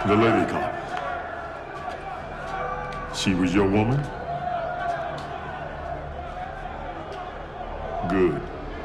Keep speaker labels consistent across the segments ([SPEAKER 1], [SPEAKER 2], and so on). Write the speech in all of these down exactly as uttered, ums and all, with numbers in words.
[SPEAKER 1] The lady cop. She was your woman? Good.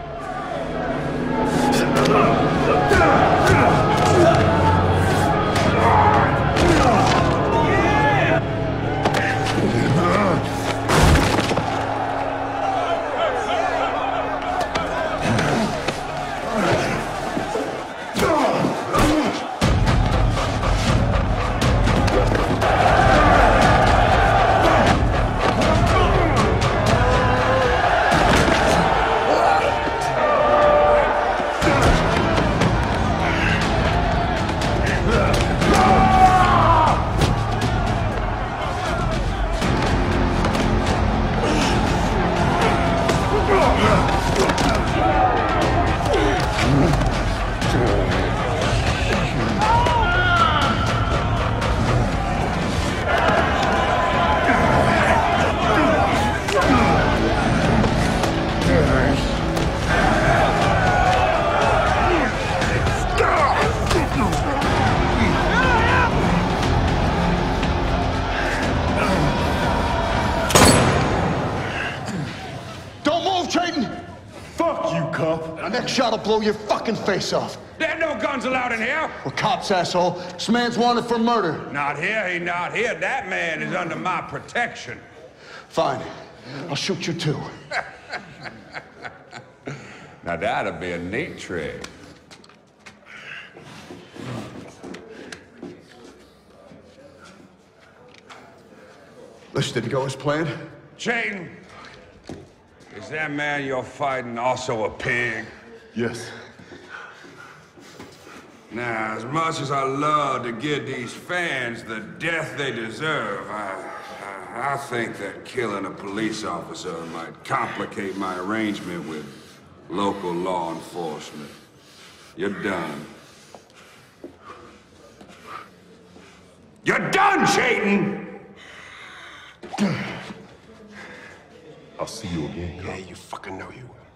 [SPEAKER 2] Fuck you, cop.
[SPEAKER 3] My next shot'll blow your fucking face off.
[SPEAKER 4] There are no guns allowed in here.
[SPEAKER 3] We're cops, asshole. This man's wanted for murder.
[SPEAKER 4] Not here, he not here. That man is under my protection.
[SPEAKER 3] Fine. I'll shoot you too.
[SPEAKER 4] Now that'd be a neat trick.
[SPEAKER 3] This didn't go as planned.
[SPEAKER 4] Chayton, is that man you're fighting also a pig?
[SPEAKER 1] Yes.
[SPEAKER 4] Now, as much as I love to give these fans the death they deserve, I, I, I think that killing a police officer might complicate my arrangement with local law enforcement. You're done. You're done, Chayton!
[SPEAKER 1] I'll see you again, cop.
[SPEAKER 2] Yeah, you fucking know you will.